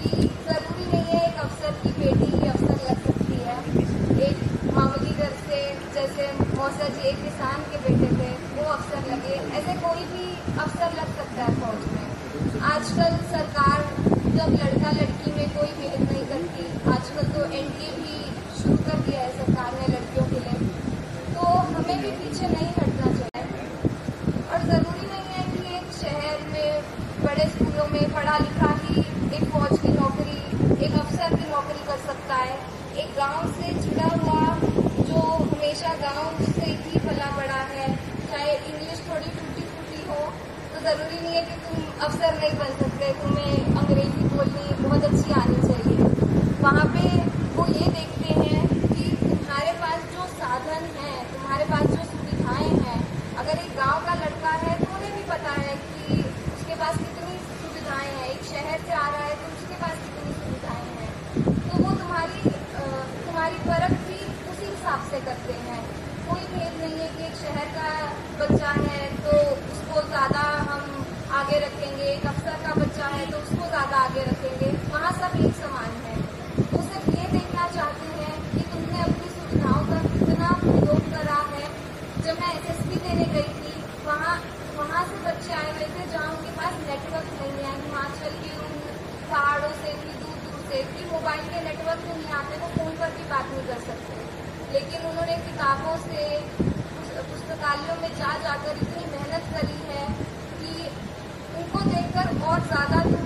कि जरूरी नहीं है एक अफसर की बेटी ही अफसर लग सकती है। एक मामूली घर से, जैसे मौसा जी एक किसान के बेटे थे, वो अफसर लगे, ऐसे कोई भी अफसर लग सकता है फौज में। आजकल सरकार जब लड़का लड़की में कोई भेद नहीं करती, आजकल तो एनडीए भी शुरू कर दिया है सरकार ने लड़कियों के लिए, तो हमें भी पीछे नहीं हटना चाहिए। और ज़रूरी नहीं है कि एक शहर में बड़े स्कूलों में पढ़ा लिखा ही एक फौज की नौकरी, एक अफसर की नौकरी कर सकता है। एक गांव से जुड़ा हुआ जो हमेशा गांव से ही पला बड़ा है, चाहे इंग्लिश थोड़ी टूटी फूटी हो, तो ज़रूरी नहीं है कि तुम अफसर नहीं बन सकते, तुम्हें अंग्रेजी बोलनी बहुत अच्छी आनी चाहिए। वहाँ पे वो ये देखते हैं कि तुम्हारे पास जो साधन हैं, तुम्हारे पास जो सुविधाएं हैं, अगर एक गांव का लड़का है तो उन्हें भी पता है कि उसके पास कितनी सुविधाएं हैं, एक शहर से आ रहा है तो उसके पास कितनी सुविधाएं हैं, तो वो तुम्हारी परख भी उसी हिसाब से करते हैं। कोई भेद नहीं है कि एक शहर का बच्चा है तो उसको ज़्यादा हम आगे रखेंगे, एक अफसर का बच्चा है तो उसको ज़्यादा आगे रखेंगे, वहाँ सब एक समान है। वो सिर्फ ये देखना चाहते हैं कि तुमने अपनी सुविधाओं का कितना प्रयोग करा है। जब मैं एसएसबी देने गई थी, वहाँ से बच्चे आए हुए थे जहाँ उनके पास नेटवर्क नहीं है, हिमाचल के उन पहाड़ों से भी दूर दूर से भी मोबाइल के नेटवर्क में नहीं आते, वो फ़ोन पर भी बात नहीं कर सकते, लेकिन उन्होंने किताबों से पुस्तकालयों में जा जाकर इतनी मेहनत करी है कि उनको देखकर और ज़्यादा